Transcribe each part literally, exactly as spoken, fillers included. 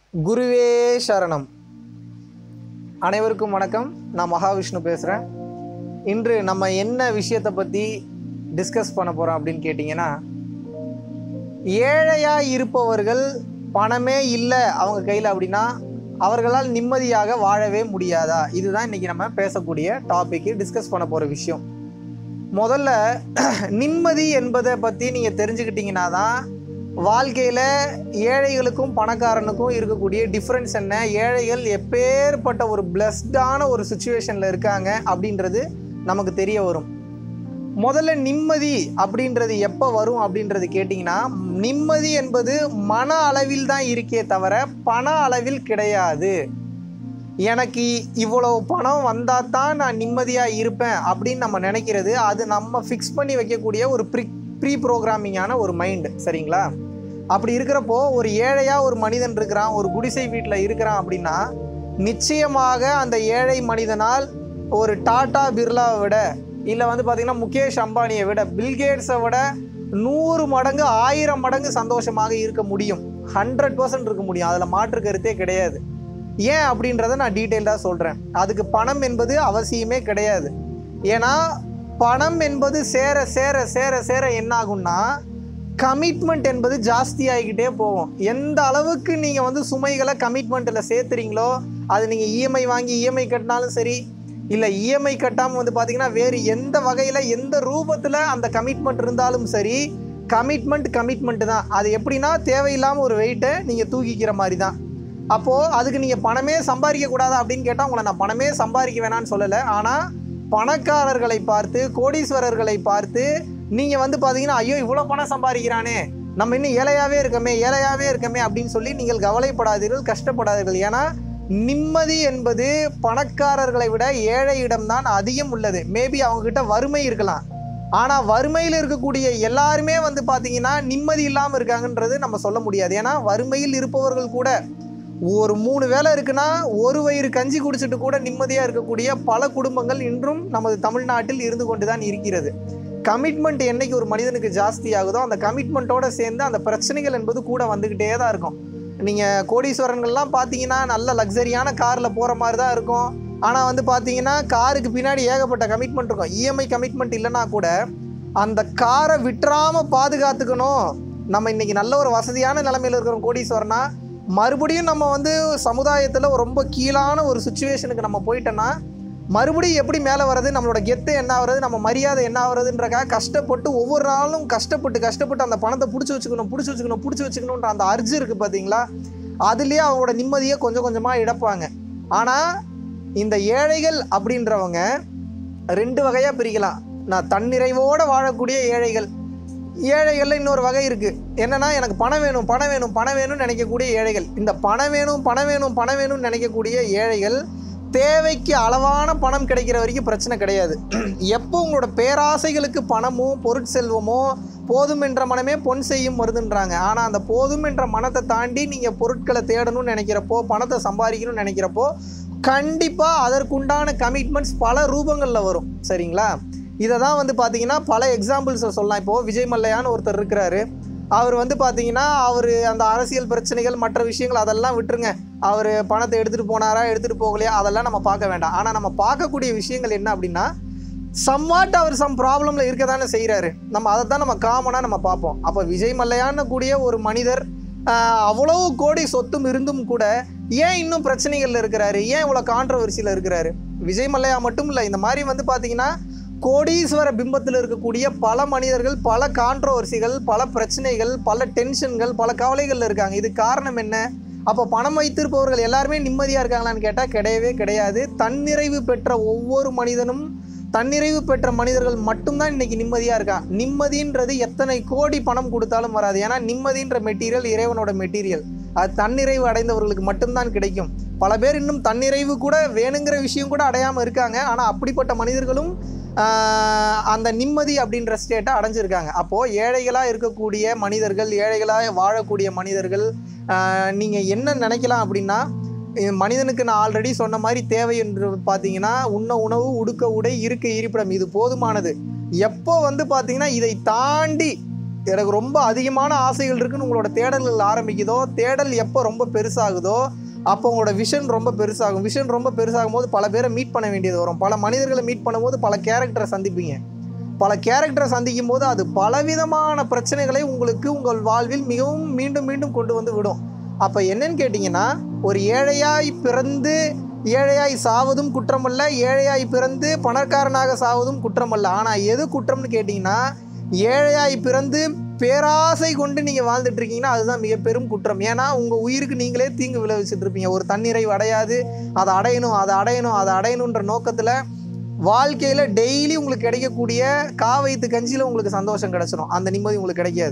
குருவே சரணம். அனைவருக்கும் வணக்கம். நான் மகாவிஷ்ணு பேசுகிறேன். இன்று நம்ம என்ன விஷயத்தை பற்றி டிஸ்கஸ் பண்ண போகிறோம் அப்படின்னு கேட்டிங்கன்னா, ஏழையாக இருப்பவர்கள் பணமே இல்லை அவங்க கையில் அப்படின்னா அவர்களால் நிம்மதியாக வாழவே முடியாதா? இதுதான் இன்றைக்கி நம்ம பேசக்கூடிய டாப்பிக்கு, டிஸ்கஸ் பண்ண போகிற விஷயம். முதல்ல நிம்மதி என்பதை பற்றி நீங்கள் தெரிஞ்சுக்கிட்டிங்கன்னா தான் வாழ்க்கையில் ஏழைகளுக்கும் பணக்காரனுக்கும் இருக்கக்கூடிய டிஃப்ரென்ஸ் என்ன, ஏழைகள் எப்பேற்பட்ட ஒரு பிளஸ்டான ஒரு சுச்சுவேஷனில் இருக்காங்க அப்படின்றது நமக்கு தெரிய வரும். முதல்ல நிம்மதி அப்படின்றது எப்போ வரும் அப்படின்றது கேட்டிங்கன்னா, நிம்மதி என்பது மன அளவில் தான் இருக்கே தவிர பண அளவில் கிடையாது. எனக்கு இவ்வளோ பணம் வந்தால் தான் நான் நிம்மதியாக இருப்பேன் அப்படின்னு நம்ம நினைக்கிறது, அது நம்ம ஃபிக்ஸ் பண்ணி வைக்கக்கூடிய ஒரு ப்ரீ ப்ரீ ப்ரோக்ராமிங்கான ஒரு மைண்டு. சரிங்களா? அப்படி இருக்கிறப்போ ஒரு ஏழையாக ஒரு மனிதன் இருக்கிறான், ஒரு குடிசை வீட்டில் இருக்கிறான் அப்படின்னா நிச்சயமாக அந்த ஏழை மனிதனால் ஒரு டாடா பிர்லாவை விட, இல்லை வந்து பார்த்திங்கன்னா முகேஷ் அம்பானியை விட, பில்கேட்ஸை விட நூறு மடங்கு ஆயிரம் மடங்கு சந்தோஷமாக இருக்க முடியும். ஹண்ட்ரட் பர்சன்ட் இருக்க முடியும். அதில் மாற்று கருத்தே கிடையாது. ஏன் அப்படின்றத நான் டீட்டெயில்டாக சொல்கிறேன். அதுக்கு பணம் என்பது அவசியமே கிடையாது. ஏன்னா பணம் என்பது சேர சேர சேர சேர என்ன ஆகும்னா, கமிட்மெண்ட் என்பது ஜாஸ்தி ஆகிக்கிட்டே போகும். எந்த அளவுக்கு நீங்கள் வந்து சுமைகளை கமிட்மெண்ட்டில் சேர்த்துறீங்களோ, அது நீங்கள் இஎம்ஐ வாங்கி இஎம்ஐ கட்டினாலும் சரி, இல்லை இஎம்ஐ கட்டாமல் வந்து பார்த்திங்கன்னா வேறு எந்த வகையில் எந்த ரூபத்தில் அந்த கமிட்மெண்ட் இருந்தாலும் சரி, கமிட்மெண்ட் கமிட்மெண்ட்டு தான். அது எப்படின்னா தேவையில்லாமல் ஒரு வெயிட்டை நீங்கள் தூக்கிக்கிற மாதிரி தான். அப்போது அதுக்கு நீங்கள் பணமே சம்பாதிக்கக்கூடாதா அப்படின்னு கேட்டால், உங்களை நான் பணமே சம்பாதிக்க வேணான்னு சொல்லலை. ஆனால் பணக்காரர்களை பார்த்து, கோடீஸ்வரர்களை பார்த்து நீங்கள் வந்து பார்த்தீங்கன்னா, ஐயோ இவ்வளோ பணம் சம்பாதிக்கிறானே, நம்ம இன்னும் ஏழையாகவே இருக்கமே ஏழையாகவே இருக்கமே அப்படின்னு சொல்லி நீங்கள் கவலைப்படாதீர்கள், கஷ்டப்படாதீர்கள். ஏன்னா நிம்மதி என்பது பணக்காரர்களை விட ஏழையிடம்தான் அதிகம் உள்ளது. மேபி அவங்கக்கிட்ட வறுமை இருக்கலாம், ஆனால் வறுமையில் இருக்கக்கூடிய எல்லாருமே வந்து பார்த்திங்கன்னா நிம்மதி இல்லாமல் இருக்காங்கன்றது நம்ம சொல்ல முடியாது. ஏன்னா வறுமையில் இருப்பவர்கள் கூட ஒரு மூணு வேலை இருக்குன்னா ஒரு வயிறு கஞ்சி குடிச்சிட்டு கூட நிம்மதியாக இருக்கக்கூடிய பல குடும்பங்கள் இன்றும் நமது தமிழ்நாட்டில் இருந்து கொண்டு தான் இருக்கிறது. கமிட்மெண்ட் என்னைக்கு ஒரு மனிதனுக்கு ஜாஸ்தி ஆகுதோ, அந்த கமிட்மெண்ட்டோடு சேர்ந்து அந்த பிரச்சனைகள் என்பது கூட வந்துக்கிட்டே தான் இருக்கும். நீங்கள் கோடீஸ்வரன்கள்லாம் பார்த்தீங்கன்னா நல்ல லக்ஸரியான காரில் போகிற மாதிரி தான் இருக்கும். ஆனால் வந்து பார்த்தீங்கன்னா காருக்கு பின்னாடி ஏகப்பட்ட கமிட்மெண்ட் இருக்கும். இஎம்ஐ கமிட்மெண்ட் இல்லைன்னா கூட அந்த காரை விட்டுறாமல் பாதுகாத்துக்கணும். நம்ம இன்றைக்கி நல்ல ஒரு வசதியான நிலைமையில் இருக்கிறோம் கோடீஸ்வரனா, மறுபடியும் நம்ம வந்து சமுதாயத்தில் ரொம்ப கீழான ஒரு சுச்சுவேஷனுக்கு நம்ம போயிட்டோன்னா மறுபடியும் எப்படி மேலே வர்றது, நம்மளோட கெத்து என்ன ஆகுறது, நம்ம மரியாதை என்ன ஆகுறதுன்றக்காக கஷ்டப்பட்டு ஒவ்வொரு நாளும் கஷ்டப்பட்டு கஷ்டப்பட்டு அந்த பணத்தை பிடிச்சி வச்சுக்கணும் பிடிச்சி வச்சுக்கணும் பிடிச்சி வச்சுக்கணுன்ற அந்த அர்ஜு இருக்குது பார்த்தீங்களா, அதுலேயே அவங்களோட நிம்மதியை கொஞ்சம் கொஞ்சமாக இழப்பாங்க. ஆனால் இந்த ஏழைகள் அப்படின்றவங்க ரெண்டு வகையாக பிரிக்கலாம். நான் தன்னிறைவோடு வாழக்கூடிய ஏழைகள், ஏழைகளில் இன்னொரு வகை இருக்குது. என்னென்னா, எனக்கு பணம் வேணும் பணம் வேணும் பணம் வேணும்னு நினைக்கக்கூடிய ஏழைகள். இந்த பணம் வேணும் பணம் வேணும் பணம் வேணும்னு நினைக்கக்கூடிய ஏழைகள் தேவைக்கு அளவான பணம் கிடைக்கிற வரைக்கும் பிரச்சனை கிடையாது. எப்போ உங்களோட பேராசைகளுக்கு பணமோ பொருட்செல்வமோ, போதும் என்ற மனமே பொன் செய்யும் மருந்துன்றாங்க. ஆனால் அந்த போதும் என்ற மனத்தை தாண்டி நீங்கள் பொருட்களை தேடணும்னு நினைக்கிறப்போ, பணத்தை சம்பாதிக்கணும்னு நினைக்கிறப்போ கண்டிப்பாக அதற்குண்டான கமிட்மெண்ட்ஸ் பல ரூபங்களில் வரும். சரிங்களா? இதை தான் வந்து பார்த்திங்கன்னா பல எக்ஸாம்பிள்ஸை சொல்லலாம். இப்போது விஜய் மல்லையான்னு ஒருத்தர் இருக்கிறாரு. அவர் வந்து பார்த்திங்கன்னா அவர் அந்த அரசியல் பிரச்சனைகள் மற்ற விஷயங்கள் அதெல்லாம் விட்டுருங்க. அவர் பணத்தை எடுத்துகிட்டு போனாரா எடுத்துகிட்டு போகலையா அதெல்லாம் நம்ம பார்க்க வேண்டாம். ஆனால் நம்ம பார்க்கக்கூடிய விஷயங்கள் என்ன அப்படின்னா, சம்வாட் அவர் சம் ப்ராப்ளமில் இருக்க தானே செய்கிறாரு. நம்ம அதை தான் நம்ம காமனாக நம்ம பார்ப்போம். அப்போ விஜய் மல்லையான்னு கூடிய ஒரு மனிதர் அவ்வளோ கோடி சொத்தும் இருந்தும் கூட ஏன் இன்னும் பிரச்சனைகளில் இருக்கிறாரு, ஏன் இவ்வளோ கான்ட்ரவர்சியில் இருக்கிறாரு? விஜய் மல்லையா மட்டும் இல்லை, இந்த மாதிரி வந்து பார்த்திங்கன்னா கோடீஸ்வர பிம்பத்தில் இருக்கக்கூடிய பல மனிதர்கள் பல கான்ட்ரோவர்சிகள், பல பிரச்சனைகள், பல டென்ஷன்கள், பல கவலைகளில் இருக்காங்க. இது காரணம் என்ன? அப்போ பணம் வைத்திருப்பவர்கள் எல்லாருமே நிம்மதியாக இருக்காங்களான்னு கேட்டால் கிடையவே கிடையாது. தன்னிறைவு பெற்ற ஒவ்வொரு மனிதனும், தன்னிறைவு பெற்ற மனிதர்கள் மட்டும்தான் இன்றைக்கி நிம்மதியாக இருக்கான். நிம்மதின்றது எத்தனை கோடி பணம் கொடுத்தாலும் வராது. ஏன்னா நிம்மதின்ற மெட்டீரியல் இறைவனோட மெட்டீரியல். அது தன்னிறைவு அடைந்தவர்களுக்கு மட்டும்தான் கிடைக்கும். பல பேர் இன்னும் தன்னிறைவு கூட வேணுங்கிற விஷயம் கூட அடையாமல் இருக்காங்க. ஆனால் அப்படிப்பட்ட மனிதர்களும் அந்த நிம்மதி அப்படின்ற ஸ்டேட்டை அடைஞ்சிருக்காங்க. அப்போது ஏழைகளாக இருக்கக்கூடிய மனிதர்கள், ஏழைகளாக வாழக்கூடிய மனிதர்கள் நீங்கள் என்ன நினைக்கலாம் அப்படின்னா, மனிதனுக்கு நான் ஆல்ரெடி சொன்ன மாதிரி தேவை என்று பார்த்தீங்கன்னா உண்ண உணவு, உடுக்க உடை, இருக்க இருப்பிடம், இது போதுமானது. எப்போ வந்து பார்த்தீங்கன்னா இதை தாண்டி எனக்கு ரொம்ப அதிகமான ஆசைகள் இருக்குன்னு உங்களோட தேடல்கள் ஆரம்பிக்குதோ, தேடல் எப்போ ரொம்ப பெருசாகுதோ அப்போ உங்களோட விஷன் ரொம்ப பெருசாகும். விஷன் ரொம்ப பெருசாகும் போது பல பேரை மீட் பண்ண வேண்டியது வரும். பல மனிதர்களை மீட் பண்ணும்போது பல கேரக்டரை சந்திப்பீங்க. பல கேரக்டரை சந்திக்கும் போது அது பலவிதமான பிரச்சனைகளை உங்களுக்கு உங்கள் வாழ்வில் மிகவும் மீண்டும் மீண்டும் கொண்டு வந்து விடும். அப்போ என்னன்னு கேட்டிங்கன்னா, ஒரு ஏழையாய் பிறந்து ஏழையாய் சாவதும் குற்றமல்ல, ஏழையாய் பிறந்து பணக்காரனாக சாவதும் குற்றமல்ல. ஆனால் எது குற்றம்னு கேட்டிங்கன்னா, ஏழையாய் பிறந்து பேராசை கொண்டு நீங்கள் வாழ்ந்துட்டு இருக்கீங்கன்னா அதுதான் மிக பெரும் குற்றம். ஏன்னா உங்கள் உயிருக்கு நீங்களே தீங்கு விளைவிச்சுட்டு இருப்பீங்க. ஒரு தன்னிறைவு அடையாது, அதை அடையணும் அதை அடையணும் அதை அடையணுன்ற நோக்கத்தில் வாழ்க்கையில் டெய்லி உங்களுக்கு கிடைக்கக்கூடிய காவைத்து கஞ்சியில் உங்களுக்கு சந்தோஷம் கிடைச்சிடும். அந்த நிம்மதி உங்களுக்கு கிடைக்காது.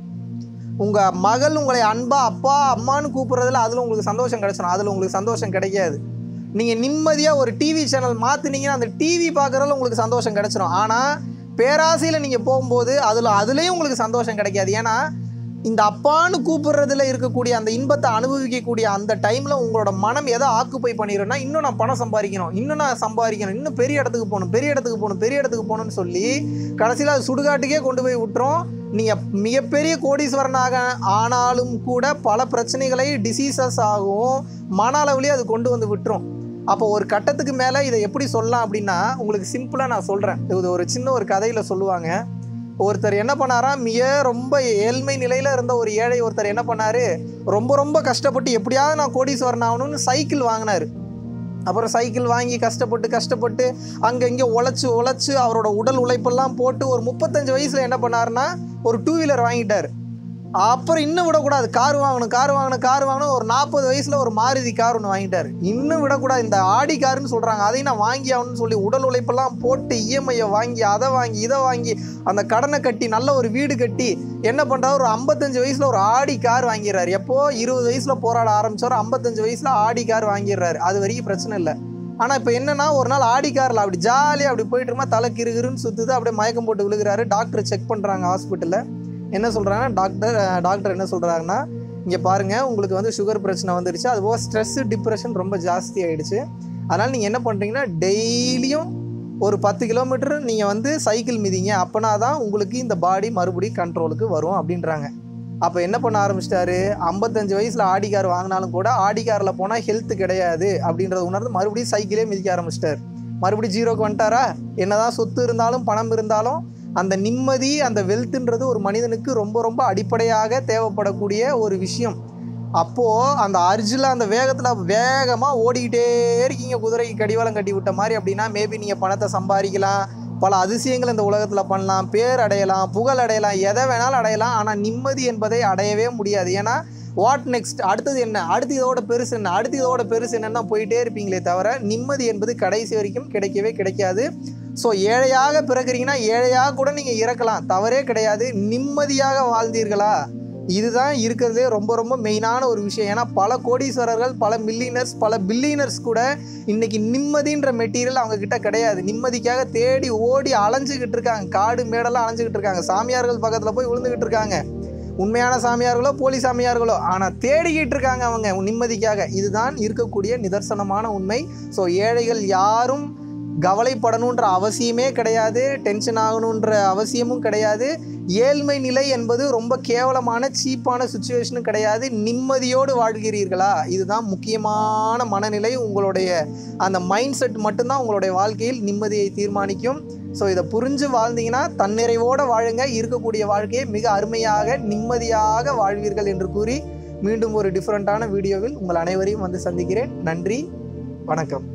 உங்கள் மகள் உங்களை அன்பா அப்பா அம்மானு கூப்பிட்றதுல அதில் உங்களுக்கு சந்தோஷம் கிடைச்சிடும். அதில் உங்களுக்கு சந்தோஷம் கிடைக்காது. நீங்கள் நிம்மதியாக ஒரு டிவி சேனல் மாற்றினீங்கன்னா அந்த டிவி பார்க்குறதுல உங்களுக்கு சந்தோஷம் கிடைச்சிடும். ஆனால் பேராசையில் நீங்கள் போகும்போது அதில் அதுலேயும் உங்களுக்கு சந்தோஷம் கிடைக்காது. ஏன்னா இந்த அப்பான்னு கூப்பிட்றதுல இருக்கக்கூடிய அந்த இன்பத்தை அனுபவிக்கக்கூடிய அந்த டைமில் உங்களோட மனம் எதை ஆக்குப்பை பண்ணிடும்னா, இன்னும் நான் பணம் சம்பாதிக்கணும், இன்னும் நான் சம்பாதிக்கணும், இன்னும் பெரிய இடத்துக்கு போகணும் பெரிய இடத்துக்கு போகணும் பெரிய இடத்துக்கு போகணும்னு சொல்லி கடைசியில் அது சுடுகாட்டுக்கே கொண்டு போய் விட்டுரும். நீங்கள் மிகப்பெரிய கோடீஸ்வரனாக ஆனாலும் கூட பல பிரச்சனைகளை டிசீசஸ் ஆகும், மன அளவுலேயே அது கொண்டு வந்து விட்டுரும். அப்போ ஒரு கட்டத்துக்கு மேலே இதை எப்படி சொல்லலாம் அப்படின்னா, உங்களுக்கு சிம்பிளாக நான் சொல்கிறேன். இது ஒரு சின்ன ஒரு கதையில் சொல்லுவாங்க. ஒருத்தர் என்ன பண்ணாராம், மிக ரொம்ப ஏழ்மை நிலையில் இருந்த ஒரு ஏழை ஒருத்தர் என்ன பண்ணார், ரொம்ப ரொம்ப கஷ்டப்பட்டு எப்படியாவது நான் கோடீஸ்வரன் ஆகணும்னு சைக்கிள் வாங்கினார். அப்புறம் சைக்கிள் வாங்கி கஷ்டப்பட்டு கஷ்டப்பட்டு அங்கே இங்கே உழைச்சி உழைச்சி அவரோட உடல் உழைப்பெல்லாம் போட்டு ஒரு முப்பத்தஞ்சு வயசில் என்ன பண்ணாருன்னா ஒரு டூ வீலர் வாங்கிட்டார். அப்புறம் இன்னும் விடக்கூடாது, கார் வாங்கணும் கார் வாங்கணும் கார் வாங்கணும் ஒரு நாற்பது வயசில் ஒரு மாருதி கார் ஒன்று வாங்கிட்டார். இன்னும் விடக்கூடாது, இந்த ஆடி காருன்னு சொல்கிறாங்க அதையும் நான் வாங்கி ஆகணும்னு சொல்லி உடல் உழைப்பெல்லாம் போட்டு இஎம்ஐயை வாங்கி அதை வாங்கி இதை வாங்கி அந்த கடனை கட்டி நல்ல ஒரு வீடு கட்டி என்ன பண்ணுறாரு, ஒரு ஐம்பத்தஞ்சு வயசில் ஒரு ஆடி கார் வாங்கிடுறாரு. எப்போது இருபது வயசில் போராட ஆரம்பிச்சாரோ ஐம்பத்தஞ்சு வயசில் ஆடி கார் வாங்கிடுறாரு. அது வரைக்கும் பிரச்சனை இல்லை. ஆனால் இப்போ என்னென்னா, ஒரு நாள் ஆடி காரில் அப்படி ஜாலியாக அப்படி போயிட்டு இருந்தால் தலை கிருகிருன்னு சுற்றுது, அப்படியே மயக்கம் போட்டு விழுகிறாரு. டாக்டர் செக் பண்ணுறாங்க ஹாஸ்பிட்டலில். என்ன சொல்கிறாங்கன்னா, டாக்டர் டாக்டர் என்ன சொல்கிறாங்கன்னா, இங்கே பாருங்கள் உங்களுக்கு வந்து சுகர் பிரச்சனை வந்துடுச்சு, அதுபோக ஸ்ட்ரெஸ்ஸு டிப்ரெஷன் ரொம்ப ஜாஸ்தி ஆகிடுச்சு. அதனால் நீங்கள் என்ன பண்ணுறீங்கன்னா, டெய்லியும் ஒரு பத்து கிலோமீட்டர் நீங்கள் வந்து சைக்கிள் மிதிங்க, அப்போனா தான் உங்களுக்கு இந்த பாடி மறுபடியும் கண்ட்ரோலுக்கு வரும் அப்படின்றாங்க. அப்போ என்ன பண்ண ஆரம்பிச்சிட்டாரு, ஐம்பத்தஞ்சு வயசில் ஆடி கார் வாங்கினாலும் கூட ஆடி காரில் போனால் ஹெல்த் கிடையாது அப்படின்றத உணர்ந்து மறுபடியும் சைக்கிளே மிதிக்க ஆரம்பிச்சிட்டார். மறுபடியும் ஜீரோக்கு வந்துட்டாரா. என்னதான் சொத்து இருந்தாலும் பணம் இருந்தாலும் அந்த நிம்மதி அந்த வெல்த்துன்றது ஒரு மனிதனுக்கு ரொம்ப ரொம்ப அடிப்படையாக தேவைப்படக்கூடிய ஒரு விஷயம். அப்போது அந்த அர்ஜில் அந்த வேகத்தில் வேகமாக ஓடிக்கிட்டே இருக்கீங்க, குதிரைக்கு கடிவாளம் கட்டி விட்ட மாதிரி. அப்படின்னா மேபி நீங்கள் பணத்தை சம்பாதிக்கலாம், பல அதிசயங்கள் இந்த உலகத்தில் பண்ணலாம், பேர் அடையலாம், புகழ் அடையலாம், எதை வேணாலும் அடையலாம். ஆனால் நிம்மதி என்பதை அடையவே முடியாது. ஏன்னா வாட் நெக்ஸ்ட், அடுத்தது என்ன, அடுத்து இதோட பெருசு என்ன, அடுத்து இதோட பெருசு என்னன்னா போயிட்டே இருப்பீங்களே தவிர நிம்மதி என்பது கடைசி வரைக்கும் கிடைக்கவே கிடைக்காது. ஸோ ஏழையாக பிறக்கிறீங்கன்னா ஏழையாக கூட நீங்கள் இறக்கலாம், தவறே கிடையாது. நிம்மதியாக வாழ்ந்தீர்களா, இதுதான் இருக்கிறதே ரொம்ப ரொம்ப மெயினான ஒரு விஷயம். ஏன்னா பல கோடீஸ்வரர்கள், பல மில்லியனர்ஸ், பல பில்லியனர்ஸ் கூட இன்றைக்கி நிம்மதின்ற மெட்டீரியல் அவங்கக்கிட்ட கிடையாது. நிம்மதிக்காக தேடி ஓடி அலைஞ்சிக்கிட்டு இருக்காங்க, காடு மேடெல்லாம் அலைஞ்சிக்கிட்டு இருக்காங்க, சாமியார்கள் பக்கத்தில் போய் விழுந்துக்கிட்டு இருக்காங்க. உண்மையான சாமியார்களோ போலி சாமியார்களோ, ஆனால் தேடிக்கிட்டு இருக்காங்க அவங்க நிம்மதிக்காக. இதுதான் இருக்கக்கூடிய நிதர்சனமான உண்மை. ஸோ ஏழைகள் யாரும் கவலைப்படணுன்ற அவசியமே கிடையாது, டென்ஷன் ஆகணுன்ற அவசியமும் கிடையாது. ஏழ்மை நிலை என்பது ரொம்ப கேவலமான சீப்பான சுச்சுவேஷனும் கிடையாது. நிம்மதியோடு வாழ்கிறீர்களா, இதுதான் முக்கியமான மனநிலை. உங்களுடைய அந்த மைண்ட் செட் மட்டும்தான் உங்களுடைய வாழ்க்கையில் நிம்மதியை தீர்மானிக்கும். ஸோ இதை புரிஞ்சு வாழ்ந்தீங்கன்னா தன்னிறைவோடு வாழுங்க, இருக்கக்கூடிய வாழ்க்கையை மிக அருமையாக நிம்மதியாக வாழ்வீர்கள் என்று கூறி மீண்டும் ஒரு டிஃப்ரெண்ட்டான வீடியோவில் உங்கள் அனைவரையும் வந்து சந்திக்கிறேன். நன்றி, வணக்கம்.